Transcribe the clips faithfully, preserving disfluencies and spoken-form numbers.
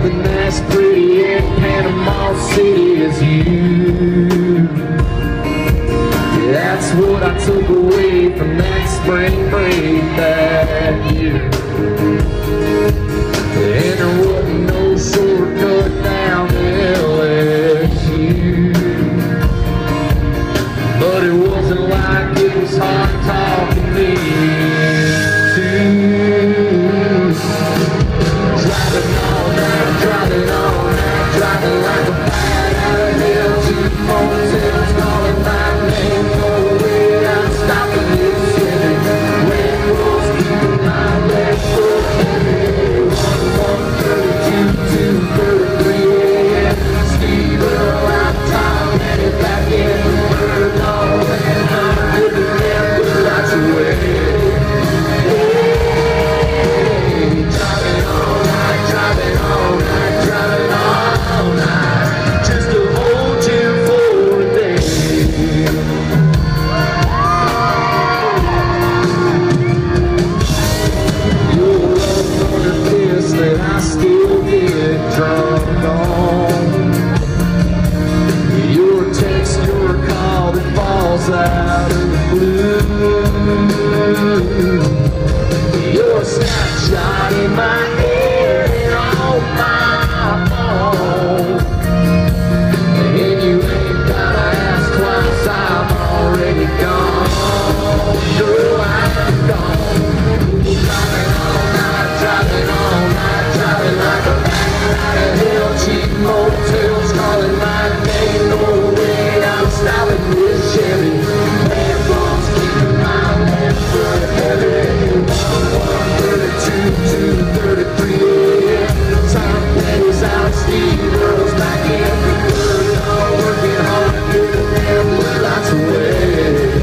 nothing as pretty in Panama City as you. That's what I took away from that spring break that year. And there wasn't no shortcut down to L S U. But it wasn't like it was hard talking me to. Driving all night, driving all night, driving like a bat out of hell to the motels, calling my name. No way I'm stopping this city. Red Bulls keeping my left foot heavy. One thirty-two, two thirty-three a m Steve Earle, I'm Tom, headed back in the bird dog, and I'm living there the lots of way. I still get drunk on your text, your call that falls out of the blue, your snapshot in my head and on my phone, and you ain't gotta ask twice, I'm already gone. Girl, I'm gone. Driving all night, driving all night, driving like a bat out of hell, cheap motels calling my name. No way I'm stopping this Chevy. Red Bulls keeping my left foot heavy. one thirty-two, two thirty-three a m Tom Petty's out, Steve Earle's back in the bird, all working hard, giving them lots of way.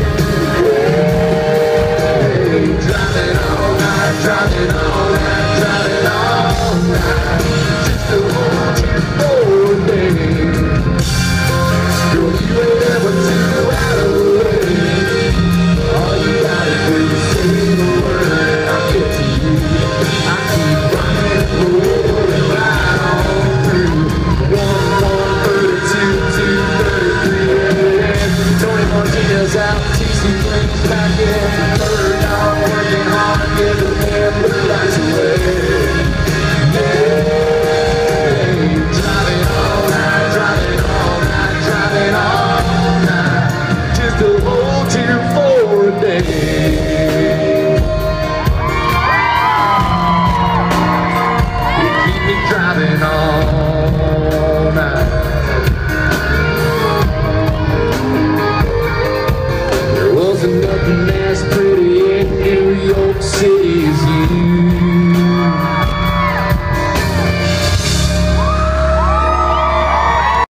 Hey, driving all night, driving all night, driving all night, just to hold you for a day. Girl, you ain't ever too out of the way. All you gotta do is say the word and I'll get to you. I keep running, rolling right on through. One thirty-two, two thirty-three a m Tony Martinez out, T C Flames back in the third dog, working hard, giving them the lights away. Driving all night. There wasn't nothing as pretty